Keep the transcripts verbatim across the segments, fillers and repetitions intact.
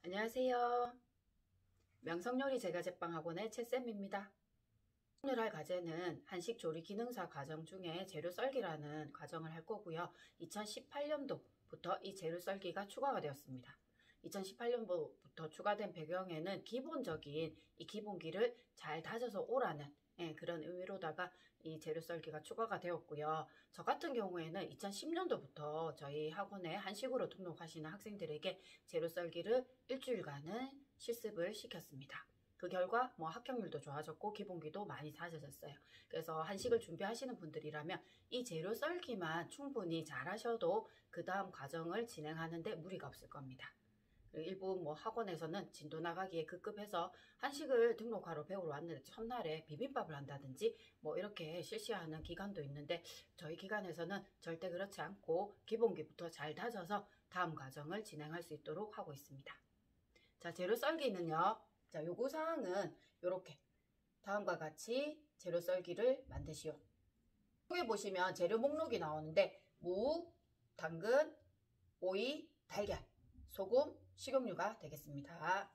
안녕하세요. 명성요리 제과제빵학원의 최쌤입니다. 오늘 할 과제는 한식 조리 기능사 과정 중에 재료 썰기라는 과정을 할 거고요. 이천십팔 년도부터 이 재료 썰기가 추가가 되었습니다. 이천십팔 년도부터 추가된 배경에는 기본적인 이 기본기를 잘 다져서 오라는 예, 그런 의미로다가 이 재료 썰기가 추가가 되었고요. 저 같은 경우에는 이천십 년도부터 저희 학원에 한식으로 등록하시는 학생들에게 재료 썰기를 일주일간은 실습을 시켰습니다. 그 결과 뭐 합격률도 좋아졌고 기본기도 많이 다져졌어요. 그래서 한식을 준비하시는 분들이라면 이 재료 썰기만 충분히 잘 하셔도 그 다음 과정을 진행하는데 무리가 없을 겁니다. 일부 뭐 학원에서는 진도 나가기에 급급해서 한식을 등록하러 배우러 왔는데 첫날에 비빔밥을 한다든지 뭐 이렇게 실시하는 기간도 있는데 저희 기관에서는 절대 그렇지 않고 기본기부터 잘 다져서 다음 과정을 진행할 수 있도록 하고 있습니다. 자, 재료 썰기는요. 자, 요구사항은 이렇게 다음과 같이 재료 썰기를 만드시오. 여기 보시면 재료 목록이 나오는데 무, 당근, 오이, 달걀, 소금, 식용유가 되겠습니다.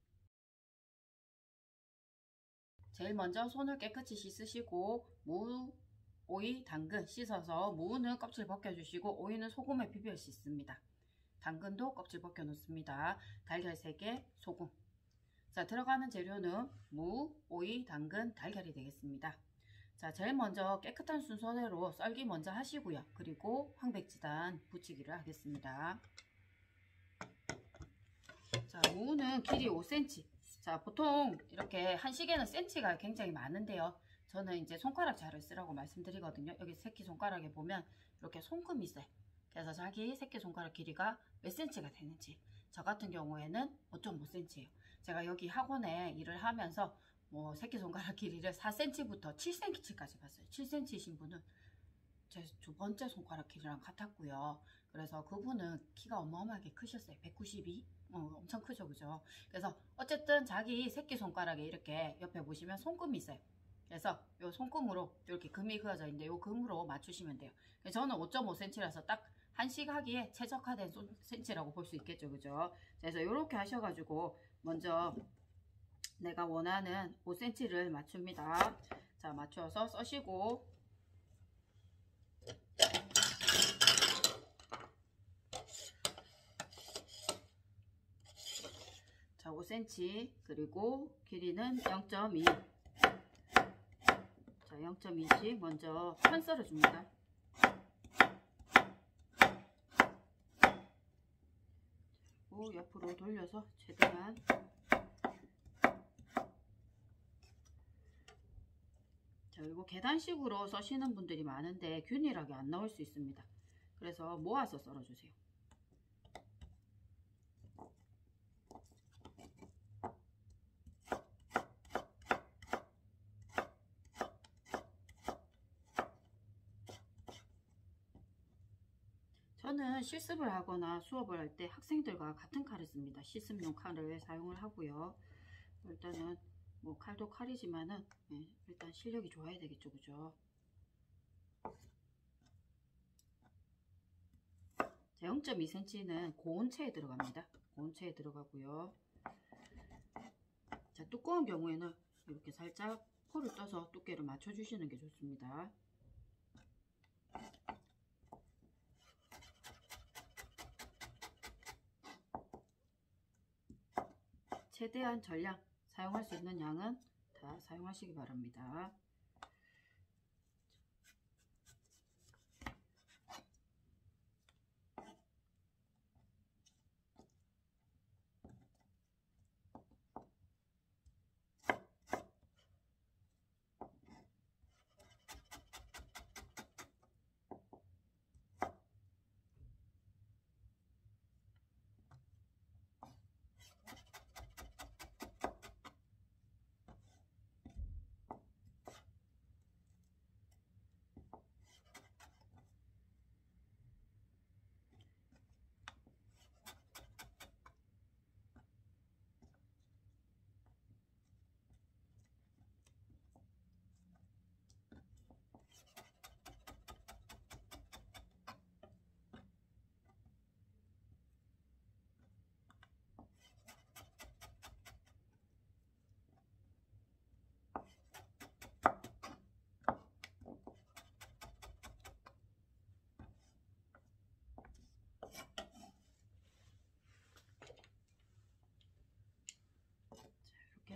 제일 먼저 손을 깨끗이 씻으시고 무, 오이, 당근 씻어서 무는 껍질 벗겨주시고 오이는 소금에 비벼 씻습니다. 당근도 껍질 벗겨 놓습니다. 달걀 세 개, 소금. 자, 들어가는 재료는 무, 오이, 당근, 달걀이 되겠습니다. 자, 제일 먼저 깨끗한 순서대로 썰기 먼저 하시고요. 그리고 황백지단 붙이기를 하겠습니다. 자, 무는 길이 오 센티미터. 자, 보통 이렇게 한식에는 센치가 굉장히 많은데요. 저는 이제 손가락 자를 쓰라고 말씀드리거든요. 여기 새끼손가락에 보면 이렇게 손금이 있어요. 그래서 자기 새끼손가락 길이가 몇 센치가 되는지. 저 같은 경우에는 오 점 오 센티미터예요. 제가 여기 학원에 일을 하면서 뭐 새끼손가락 길이를 사 센티미터부터 칠 센티미터까지 봤어요. 칠 센티미터이신 분은 제 두 번째 손가락 길이랑 같았고요. 그래서 그분은 키가 어마어마하게 크셨어요. 백구십이. 어, 엄청 크죠, 그죠? 그래서 어쨌든 자기 새끼손가락에 이렇게 옆에 보시면 손금이 있어요. 그래서 요 손금으로 이렇게 금이 그어져 있는데 요 금으로 맞추시면 돼요. 저는 오 점 오 센티미터라서 딱 한식 하기에 최적화된 센치라고 볼 수 있겠죠, 그죠? 그래서 이렇게 하셔가지고 먼저 내가 원하는 오 센티미터를 맞춥니다. 자, 맞춰서 써시고 자, 오 센티미터 그리고 길이는 영 점 이. 자, 영 점 이씩 먼저 편 썰어 줍니다. 그리고 옆으로 돌려서 최대한 자, 그리고 계단식으로 써시는 분들이 많은데 균일하게 안 나올 수 있습니다. 그래서 모아서 썰어 주세요. 저는 실습을 하거나 수업을 할 때 학생들과 같은 칼을 씁니다. 실습용 칼을 사용을 하고요. 일단은 뭐 칼도 칼이지만은 네, 일단 실력이 좋아야 되겠죠, 그죠? 자, 영 점 이 센티미터는 고온체에 들어갑니다. 고온체에 들어가고요. 자, 두꺼운 경우에는 이렇게 살짝 포를 떠서 두께를 맞춰주시는 게 좋습니다. 최대한 전량 사용할 수 있는 양은 다 사용하시기 바랍니다.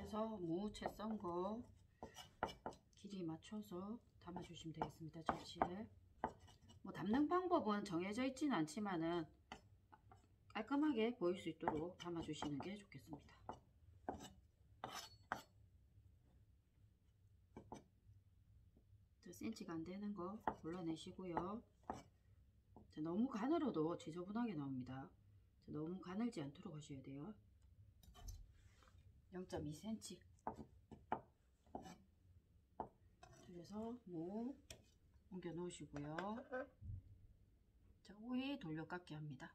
돌려서 무 채 썬 거 길이 맞춰서 담아주시면 되겠습니다. 접시에. 뭐 담는 방법은 정해져 있지는 않지만은 깔끔하게 보일 수 있도록 담아주시는 게 좋겠습니다. 센치가 안 되는 거 골라내시고요. 자, 너무 가늘어도 지저분하게 나옵니다. 자, 너무 가늘지 않도록 하셔야 돼요. 영 점 이 센티미터 그래서 무 옮겨 놓으시고요. 자, 오이 돌려깎기 합니다.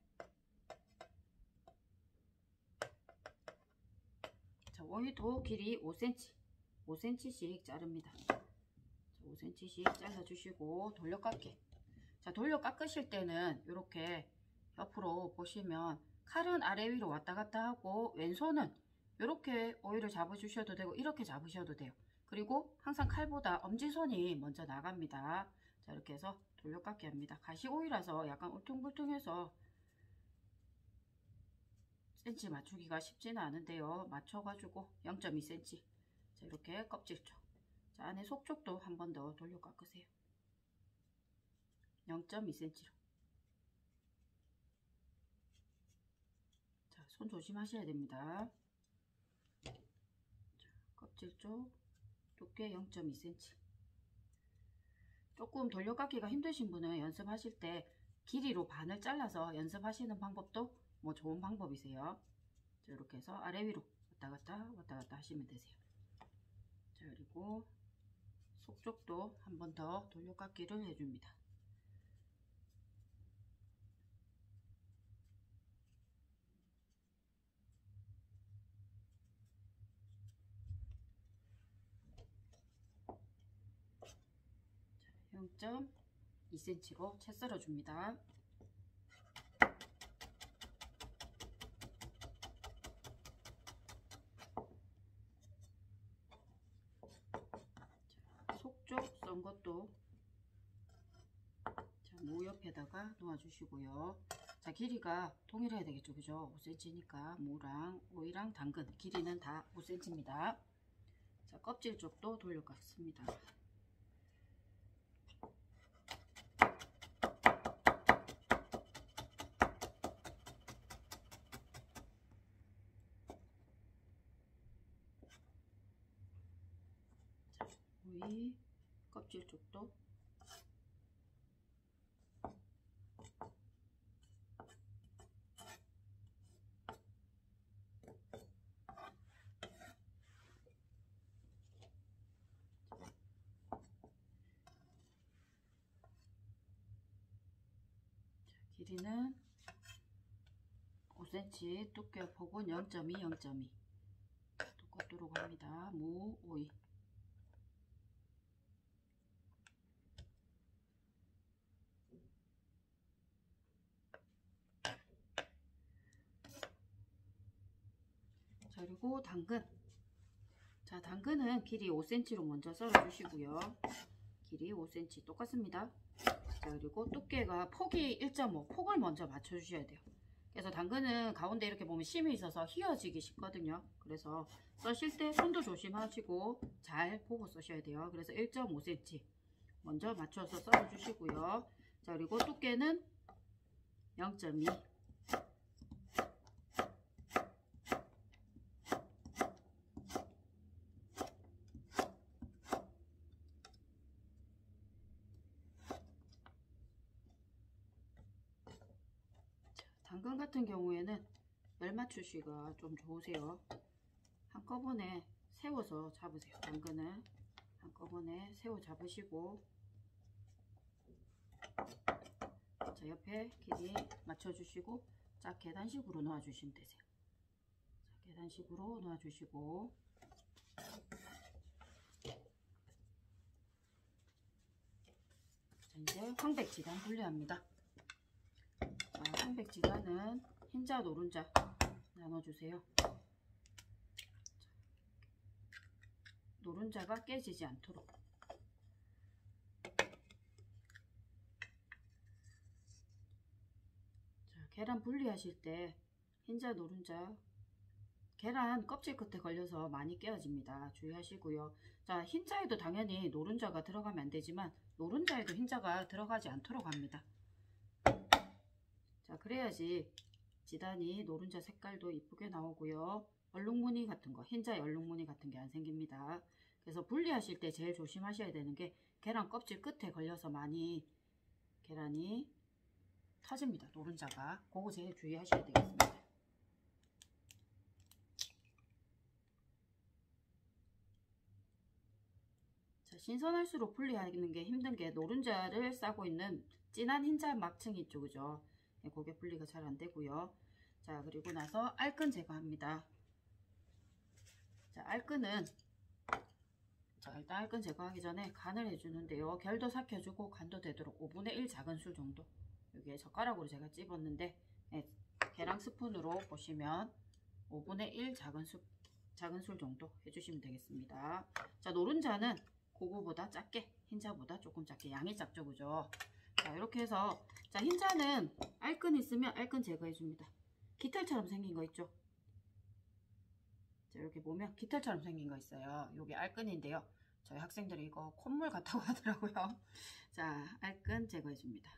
자, 오이도 길이 오 센티미터 오 센티미터씩 자릅니다. 자, 오 센티미터씩 잘라주시고 돌려깎기. 자, 돌려 깎으실 때는 이렇게 옆으로 보시면 칼은 아래 위로 왔다 갔다 하고 왼손은 이렇게 오이를 잡아주셔도 되고 이렇게 잡으셔도 돼요. 그리고 항상 칼보다 엄지손이 먼저 나갑니다. 자, 이렇게 해서 돌려 깎기 합니다. 가시오이라서 약간 울퉁불퉁해서 센치 맞추기가 쉽지는 않은데요. 맞춰가지고 영 점 이 센티미터 자, 이렇게 껍질 쪽, 자, 안에 속 쪽도 한 번 더 돌려 깎으세요. 영 점 이 센티미터로. 자, 손 조심하셔야 됩니다. 자, 껍질 쪽 두께 영 점 이 센티미터. 조금 돌려깎기가 힘드신 분은 연습하실 때 길이로 반을 잘라서 연습하시는 방법도 뭐 좋은 방법이세요. 자, 이렇게 해서 아래 위로 왔다 갔다 왔다 갔다 하시면 되세요. 자, 그리고 속쪽도 한 번 더 돌려깎기를 해줍니다. 영 점 이 센티미터로 채 썰어 줍니다. 속쪽 썬 것도 자, 무 옆에다가 놓아 주시고요. 자, 길이가 동일해야 되겠죠, 그죠? 오 센티미터니까 무랑 오이랑 당근 길이는 다 오 센티미터입니다. 자, 껍질 쪽도 돌려 깎습니다. 오이 껍질 쪽도 길이는 오 센티미터, 두께 폭은 영 점 이, 영 점 이 똑같도록 합니다. 무, 오이. 자, 그리고 당근. 자, 당근은 길이 오 센티미터로 먼저 썰어 주시고요. 길이 오 센티미터 똑같습니다. 자, 그리고 두께가 폭이 일 점 오, 폭을 먼저 맞춰 주셔야 돼요. 그래서 당근은 가운데 이렇게 보면 심이 있어서 휘어지기 쉽거든요. 그래서 써실 때 손도 조심하시고 잘 보고 써셔야 돼요. 그래서 일 점 오 센티미터 먼저 맞춰서 썰어 주시고요. 자, 그리고 두께는 영 점 이. 당근 같은 경우에는 열 맞추시기가 좀 좋으세요. 한꺼번에 세워서 잡으세요. 당근은 한꺼번에 세워 잡으시고, 자, 옆에 길이 맞춰주시고, 자, 계단식으로 놓아주시면 되세요. 자, 계단식으로 놓아주시고, 자, 이제 황백지단 분리합니다. 자, 황백지단은 흰자 노른자 나눠주세요. 자, 노른자가 깨지지 않도록. 자, 계란 분리하실 때 흰자 노른자 계란 껍질 끝에 걸려서 많이 깨어집니다. 주의하시고요. 자, 흰자에도 당연히 노른자가 들어가면 안 되지만 노른자에도 흰자가 들어가지 않도록 합니다. 자, 그래야지 지단이 노른자 색깔도 이쁘게 나오고요. 얼룩무늬 같은 거, 흰자에 얼룩무늬 같은 게 안 생깁니다. 그래서 분리하실 때 제일 조심하셔야 되는 게 계란 껍질 끝에 걸려서 많이 계란이 터집니다. 노른자가. 그거 제일 주의하셔야 되겠습니다. 자, 신선할수록 분리하는 게 힘든 게 노른자를 싸고 있는 진한 흰자 막층이 있죠. 그죠? 네, 그게 분리가 잘 안 되고요. 자, 그리고 나서 알끈 제거합니다. 자, 알끈은 자, 일단 알끈 제거하기 전에 간을 해주는데요. 결도 삭혀주고 간도 되도록 오분의 일 작은술 정도. 여기에 젓가락으로 제가 찝었는데 네, 계량 스푼으로 보시면 오분의 일 작은술, 작은술 정도 해주시면 되겠습니다. 자, 노른자는 그거보다 작게, 흰자보다 조금 작게, 양이 작죠, 그죠? 자, 이렇게 해서 자, 흰자는 알끈 있으면 알끈 제거해줍니다. 깃털처럼 생긴 거 있죠? 자, 이렇게 보면 깃털처럼 생긴 거 있어요. 요게 알끈인데요. 저희 학생들이 이거 콧물 같다고 하더라고요. 자, 알끈 제거해줍니다.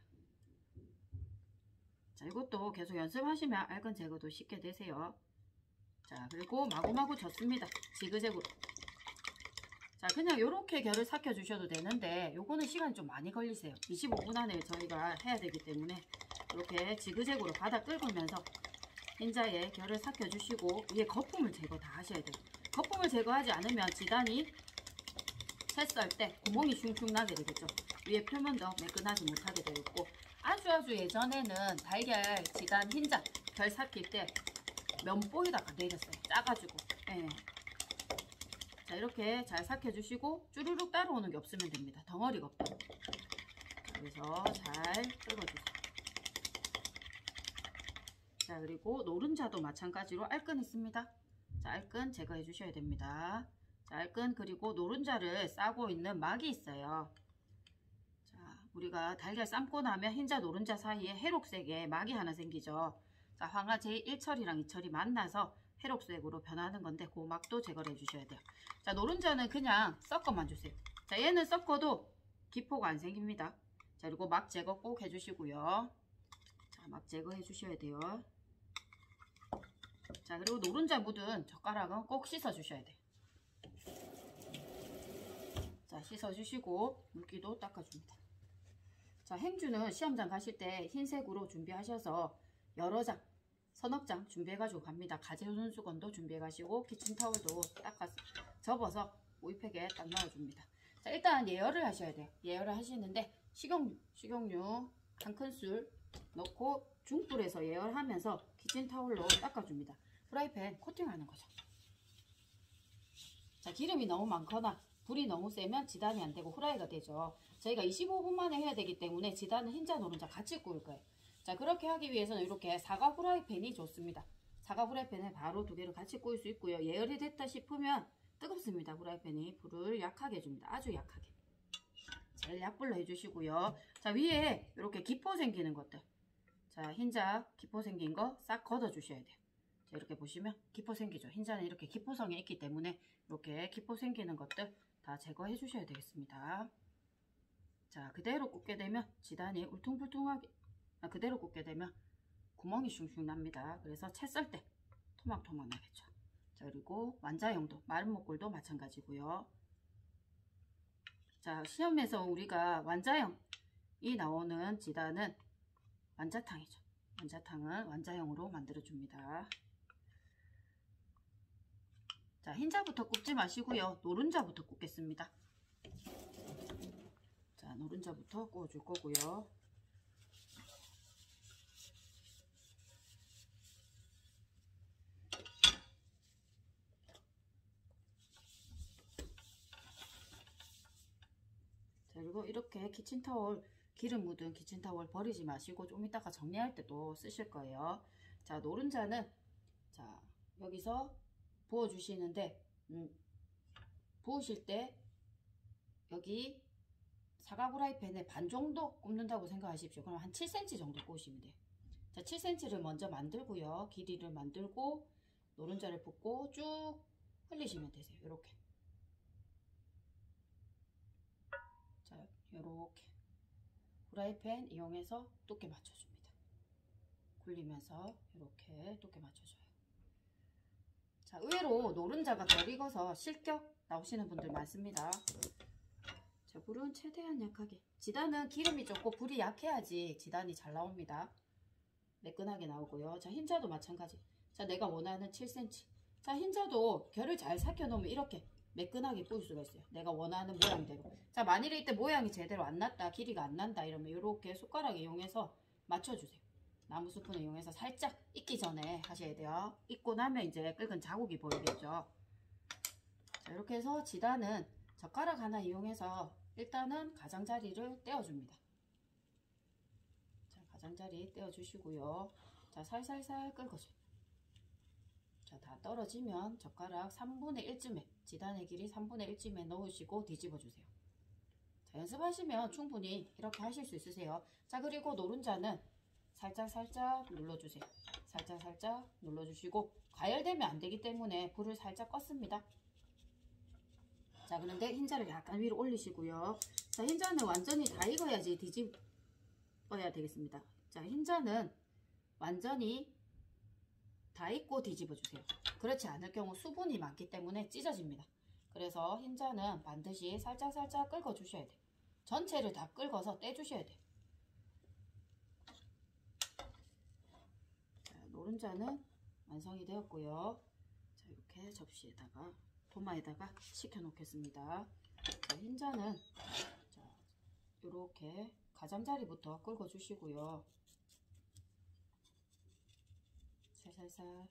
자, 이것도 계속 연습하시면 알끈 제거도 쉽게 되세요. 자, 그리고 마구마구 젓습니다. 지그재그로. 자, 그냥 이렇게 결을 삭혀 주셔도 되는데 요거는 시간이 좀 많이 걸리세요. 이십오 분 안에 저희가 해야 되기 때문에 이렇게 지그재그로 바닥 긁으면서 흰자에 결을 삭혀 주시고 위에 거품을 제거 다 하셔야 돼요. 거품을 제거하지 않으면 지단이 채 썰 때 구멍이 슝슝 나게 되겠죠. 위에 표면도 매끈하지 못하게 되어 있고 아주 아주 예전에는 달걀 지단 흰자 결 삭힐 때 면보에다가 내렸어요. 짜가지고. 예. 자, 이렇게 잘 삭혀주시고 쭈루룩 따라오는 게 없으면 됩니다. 덩어리가 없다. 그래서 잘 긁어주세요. 자, 그리고 노른자도 마찬가지로 알끈 있습니다. 자, 알끈 제거해 주셔야 됩니다. 자, 알끈 그리고 노른자를 싸고 있는 막이 있어요. 자, 우리가 달걀 삶고 나면 흰자 노른자 사이에 회록색의 막이 하나 생기죠. 자, 황화 제일 일 철이랑 이 철이 만나서 회록색으로 변하는 건데 그 막도 제거를 해주셔야 돼요. 자, 노른자는 그냥 섞어만 주세요. 자, 얘는 섞어도 기포가 안 생깁니다. 자, 그리고 막 제거 꼭 해주시고요. 자, 막 제거해 주셔야 돼요. 자, 그리고 노른자 묻은 젓가락은 꼭 씻어 주셔야 돼요. 자, 씻어 주시고 물기도 닦아 줍니다. 자, 행주는 시험장 가실 때 흰색으로 준비하셔서 여러 장 서너 장 준비해가지고 갑니다. 가재 손수건도 준비해가시고 키친타올도 닦아서 접어서 오이팩에 딱 넣어줍니다. 자, 일단 예열을 하셔야 돼요. 예열을 하시는데 식용유, 식용유 한 큰술 넣고 중불에서 예열하면서 키친타올로 닦아줍니다. 프라이팬 코팅하는 거죠. 자, 기름이 너무 많거나 불이 너무 세면 지단이 안 되고 후라이가 되죠. 저희가 이십오 분 만에 해야 되기 때문에 지단은 흰자 노른자 같이 구울 거예요. 자, 그렇게 하기 위해서는 이렇게 사과 후라이팬이 좋습니다. 사과 후라이팬에 바로 두 개를 같이 구울 수 있고요. 예열이 됐다 싶으면 뜨겁습니다. 후라이팬이 불을 약하게 해줍니다. 아주 약하게. 제일 약불로 해주시고요. 자, 위에 이렇게 기포 생기는 것들. 자, 흰자 기포 생긴 거 싹 걷어 주셔야 돼요. 자, 이렇게 보시면 기포 생기죠. 흰자는 이렇게 기포성이 있기 때문에 이렇게 기포 생기는 것들 다 제거해 주셔야 되겠습니다. 자, 그대로 굽게 되면 지단이 울퉁불퉁하게 아, 그대로 굽게 되면 구멍이 슝슝 납니다. 그래서 채 썰 때 토막토막 나겠죠. 자, 그리고 완자형도 마른 목골도 마찬가지고요. 자, 시험에서 우리가 완자형이 나오는 지단은 완자탕이죠. 완자탕은 완자형으로 만들어 줍니다. 자, 흰자부터 굽지 마시고요. 노른자부터 굽겠습니다. 자, 노른자부터 구워줄 거고요. 자, 그리고 이렇게 키친타올 기름 묻은 키친타올 버리지 마시고 좀 이따가 정리할 때도 쓰실 거예요. 자, 노른자는 자, 여기서 부어 주시는데 음, 부으실 때 여기 사과 후라이팬에 반 정도 굽는다고 생각하십시오. 그럼 한 칠 센티미터 정도 구우시면 돼요. 자, 칠 센티미터를 먼저 만들고요. 길이를 만들고 노른자를 붓고 쭉 흘리시면 되세요. 이렇게. 자, 이렇게 후라이팬 이용해서 두께 맞춰줍니다. 굴리면서 이렇게 두께 맞춰줘요. 자, 의외로 노른자가 덜 익어서 실격 나오시는 분들 많습니다. 자, 불은 최대한 약하게. 지단은 기름이 좋고 불이 약해야지 지단이 잘 나옵니다. 매끈하게 나오고요. 자, 흰자도 마찬가지. 자, 내가 원하는 칠 센티미터. 자, 흰자도 결을 잘 삭혀 놓으면 이렇게 매끈하게 뿌릴 수가 있어요. 내가 원하는 모양대로. 자, 만일에 이때 모양이 제대로 안 났다, 길이가 안 난다 이러면 이렇게 숟가락 이용해서 맞춰주세요. 나무 스푼을 이용해서 살짝 익기 전에 하셔야 돼요. 익고 나면 이제 끓은 자국이 보이겠죠. 자, 이렇게 해서 지단은 젓가락 하나 이용해서 일단은 가장자리를 떼어줍니다. 자, 가장자리 떼어주시고요. 자, 살살살 끓여줘요. 자, 다 떨어지면 젓가락 삼분의 일쯤에, 지단의 길이 삼분의 일쯤에 넣으시고 뒤집어주세요. 자, 연습하시면 충분히 이렇게 하실 수 있으세요. 자, 그리고 노른자는 살짝살짝 눌러주세요. 살짝살짝 눌러주시고 가열되면 안되기 때문에 불을 살짝 껐습니다. 자, 그런데 흰자를 약간 위로 올리시고요. 자, 흰자는 완전히 다 익어야지 뒤집어야 되겠습니다. 자, 흰자는 완전히 다 익고 뒤집어주세요. 그렇지 않을 경우 수분이 많기 때문에 찢어집니다. 그래서 흰자는 반드시 살짝살짝 끓여주셔야 돼요. 전체를 다 끓여서 떼주셔야 돼요. 자, 노른자는 완성이 되었고요. 자, 이렇게 접시에다가 도마에다가 식혀 놓겠습니다. 자, 흰자는 자, 이렇게 가장자리부터 끓여 주시고요. 살살살.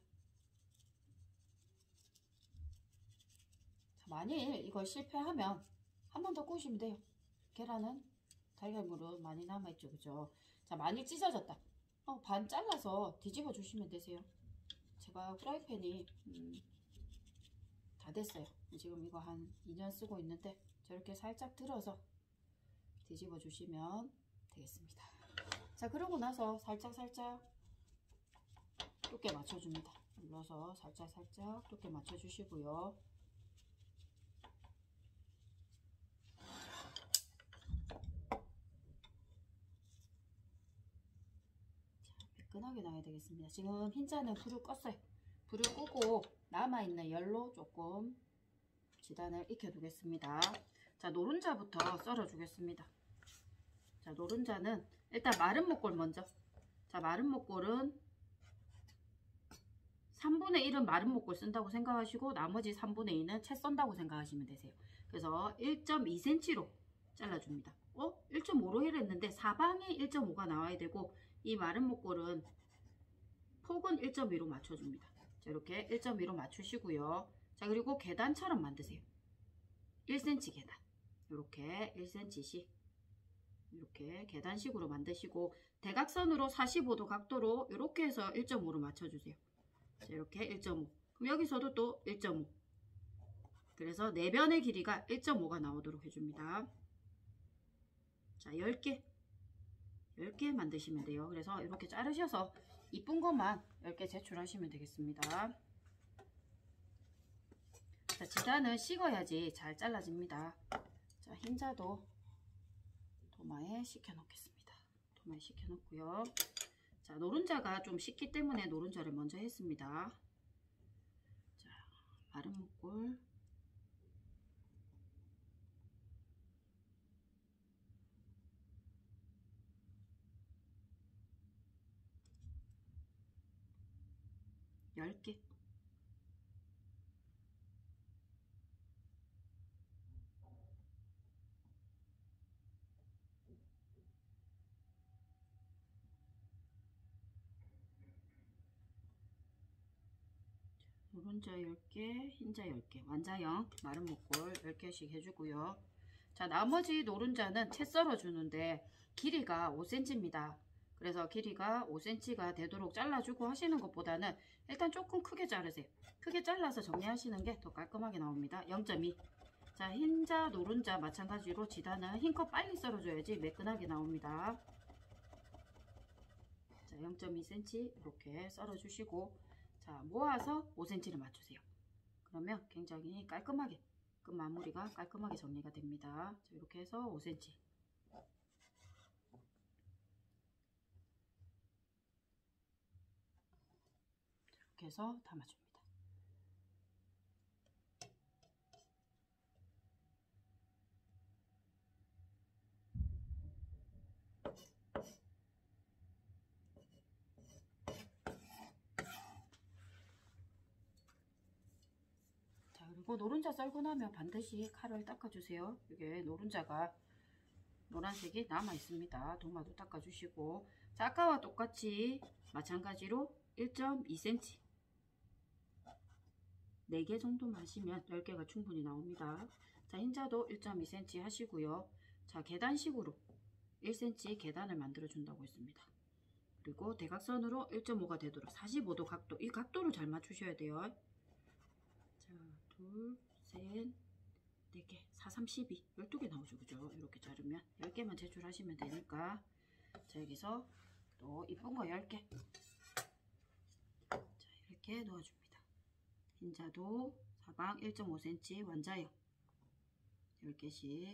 자, 만일 이걸 실패하면 한 번 더 구우시면 돼요. 계란은 달걀물은 많이 남아있죠, 그죠? 자, 만일 찢어졌다, 어, 반 잘라서 뒤집어 주시면 되세요. 제가 프라이팬이 음, 다 됐어요. 지금 이거 한 이 년 쓰고 있는데 저렇게 살짝 들어서 뒤집어 주시면 되겠습니다. 자, 그러고 나서 살짝살짝 두께 맞춰줍니다. 눌러서 살짝살짝 두께 맞춰주시고요. 자, 매끈하게 나와야 되겠습니다. 지금 흰자는 불을 껐어요. 불을 끄고 남아있는 열로 조금 지단을 익혀두겠습니다. 자, 노른자부터 썰어주겠습니다. 자, 노른자는 일단 마른 목골 먼저. 자, 마른 목골은 삼분의 일은 마른 목골 쓴다고 생각하시고 나머지 삼분의 이는 채 썬다고 생각하시면 되세요. 그래서 일 점 이 센티미터로 잘라줍니다. 어? 일 점 오로 했는데 사방에 일 점 오가 나와야 되고 이 마른 목골은 폭은 일 점 이로 맞춰줍니다. 자, 이렇게 일 점 이로 맞추시고요. 자, 그리고 계단처럼 만드세요. 일 센티미터 계단. 이렇게 일 센티미터씩 이렇게 계단식으로 만드시고 대각선으로 사십오 도 각도로 이렇게 해서 일 점 오로 맞춰주세요. 자, 이렇게 일 점 오. 그럼 여기서도 또 일 점 오. 그래서 네 변의 길이가 일 점 오가 나오도록 해줍니다. 자, 열 개. 열 개 만드시면 돼요. 그래서 이렇게 자르셔서 이쁜 것만 열 개 제출하시면 되겠습니다. 자, 지단은 식어야지 잘 잘라집니다. 자, 흰자도 도마에 식혀 놓겠습니다. 도마에 식혀 놓고요. 자, 노른자가 좀 식기 때문에 노른자를 먼저 했습니다. 자, 마른 목골. 열 개. 노른자 열 개, 흰자 열 개, 완자형 마른 목골 열 개씩 해주고요. 자, 나머지 노른자는 채 썰어 주는데 길이가 오 센티미터입니다. 그래서 길이가 오 센티미터가 되도록 잘라주고 하시는 것보다는 일단 조금 크게 자르세요. 크게 잘라서 정리하시는 게 더 깔끔하게 나옵니다. 영 점 이. 자, 흰자, 노른자 마찬가지로 지단은 흰 거 빨리 썰어줘야지 매끈하게 나옵니다. 자, 영 점 이 센티미터 이렇게 썰어주시고, 자, 자, 모아서 오 센티미터를 맞추세요. 그러면 굉장히 깔끔하게 끝 마무리가 깔끔하게 정리가 됩니다. 자, 이렇게 해서 오 센티미터 이렇게 해서 담아줍니다. 자, 그리고 노른자 썰고 나면 반드시 칼을 닦아주세요. 이게 노른자가 노란색이 남아 있습니다. 도마도 닦아주시고, 자, 아까와 똑같이 마찬가지로 일 점 이 센티미터 네 개 정도만 하시면 열 개가 충분히 나옵니다. 자, 흰자도 일 점 이 센티미터 하시고요. 자, 계단식으로 일 센티미터 계단을 만들어 준다고 했습니다. 그리고 대각선으로 일 점 오가 되도록 사십오 도 각도, 이 각도를 잘 맞추셔야 돼요. 자, 둘, 셋, 네 개, 사, 삼, 십이, 열두 개 나오죠. 그죠? 이렇게 자르면 열 개만 제출하시면 되니까. 자, 여기서 또 이쁜 거 열 개. 자, 이렇게 넣어줍니다. 흰자도 사방 일 점 오 센티미터 완자형 열 개씩.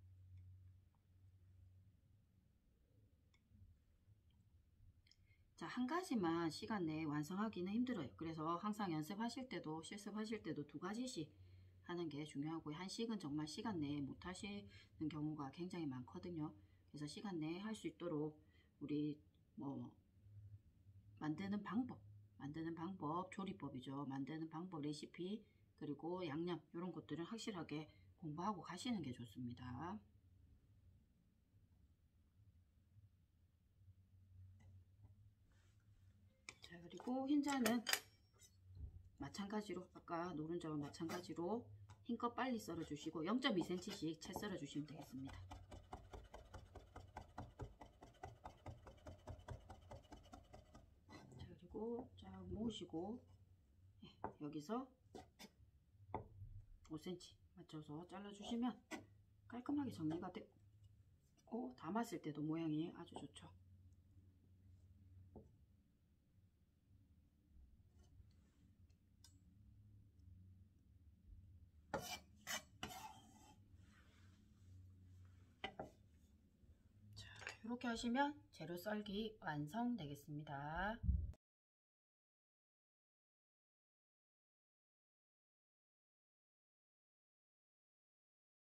자, 한 가지만 시간 내에 완성하기는 힘들어요. 그래서 항상 연습하실 때도 실습하실 때도 두 가지씩 하는 게 중요하고요. 한 식은 정말 시간 내에 못 하시는 경우가 굉장히 많거든요. 그래서 시간 내에 할 수 있도록 우리 뭐 만드는 방법, 만드는 방법, 조리법이죠. 만드는 방법, 레시피, 그리고 양념 이런 것들은 확실하게 공부하고 가시는 게 좋습니다. 자, 그리고 흰자는 마찬가지로 아까 노른자와 마찬가지로 흰껏 빨리 썰어 주시고 영 점 이 센티미터씩 채 썰어 주시면 되겠습니다. 자, 그리고 쫙 모으시고 네, 여기서 오 센티미터 맞춰서 잘라 주시면 깔끔하게 정리가 되고 담았을 때도 모양이 아주 좋죠. 이렇게 하시면 재료 썰기 완성되겠습니다.